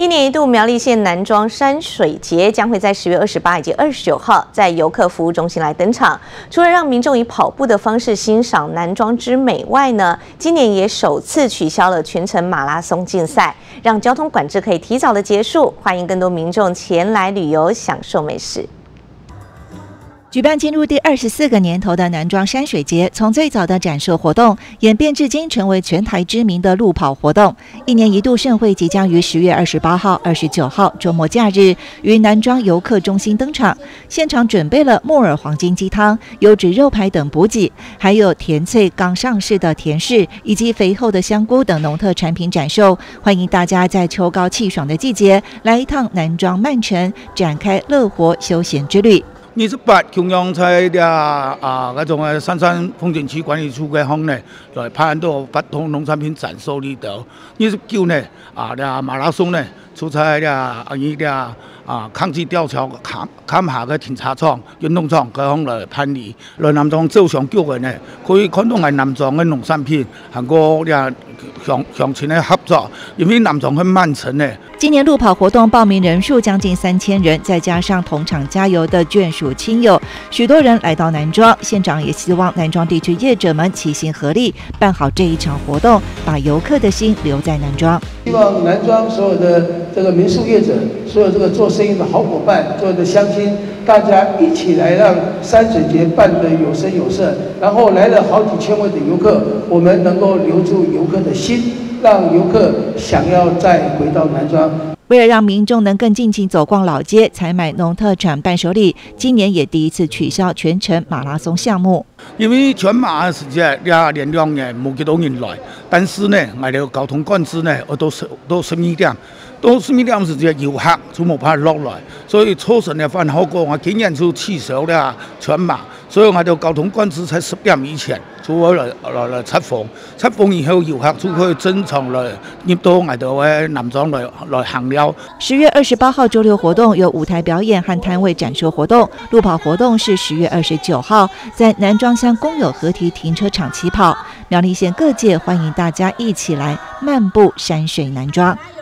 一年一度苗栗县南庄山水节将会在10月28以及29号在游客服务中心来登场。除了让民众以跑步的方式欣赏南庄之美外呢，今年也首次取消了全程马拉松竞赛，让交通管制可以提早的结束，欢迎更多民众前来旅游享受美食。 举办进入第24个年头的南庄山水节，从最早的展售活动演变至今成为全台知名的路跑活动。一年一度盛会即将于10月28号、29号周末假日于南庄游客中心登场。现场准备了木耳黄金鸡汤、优质肉排等补给，还有甜脆刚上市的甜柿以及肥厚的香菇等农特产品展售。欢迎大家在秋高气爽的季节来一趟南庄慢城，展开乐活休闲之旅。 28中央在嗰种三山风景区管理处嘅方呢，来拍到8通农产品展售里头。29呢，马拉松呢，出差抗击吊桥砍下嘅停车场、运动场，嗰方来攀理。来南庄照相叫人呢，可以看到係南莊嘅農產品，韓國鄉親嘅合作，因為南莊很慢城呢。 今年路跑活动报名人数将近3000人，再加上同场加油的眷属亲友，许多人来到南庄。县长也希望南庄地区业者们齐心合力，办好这一场活动，把游客的心留在南庄。 希望南庄所有的这个民宿业者，所有这个做生意的好伙伴，所有的乡亲，大家一起来让山水节办得有声有色，然后来了好几千位的游客，我们能够留住游客的心。 让游客想要再回到南庄。 为了让民众能更尽情走逛老街、采买农特产伴手礼，今年也第一次取消全程马拉松项目。 因为全马的时间连两年冇幾多人來，但是呢，我哋交通管制呢，到12點，到12點時間遊客就冇辦法落來，所以初審嘅飯後過，我今年就取消了全馬，所以我哋交通管制在10點以前就會來測風，測風以後遊客就可以正常來入到我哋嘅南莊來行了。 10月28號周六活動有舞台表演和攤位展售活動，路跑活動是10月29號在南莊鄉公有合體停車場起跑，苗栗縣各界歡迎大家一起來漫步山水南莊。